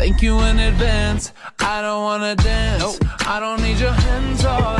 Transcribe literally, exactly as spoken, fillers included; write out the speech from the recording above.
Thank you in advance. I don't wanna dance. Nope. I don't need your hands all